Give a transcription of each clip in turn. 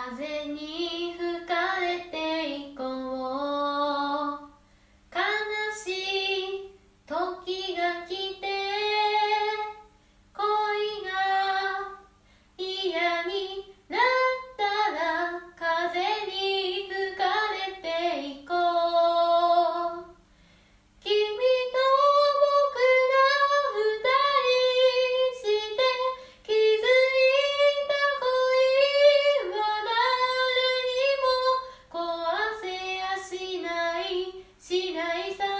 風に吹かれていこう。悲しい時が来て恋が嫌になったら風に吹かれていこう。君と僕が二人して気づいた恋は誰にも壊せやしないさ。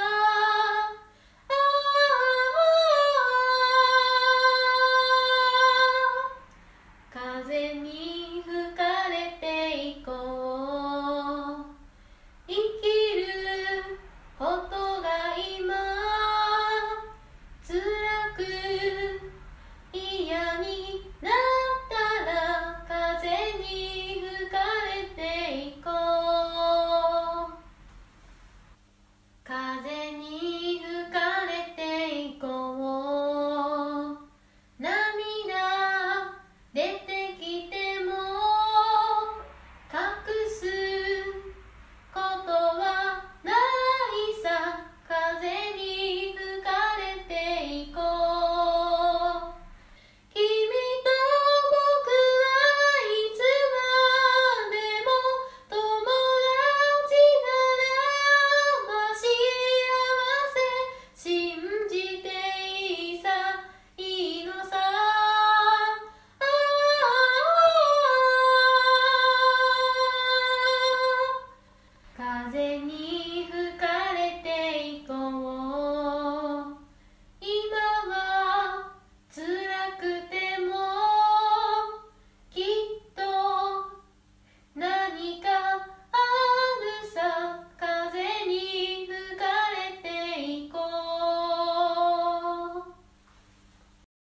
風に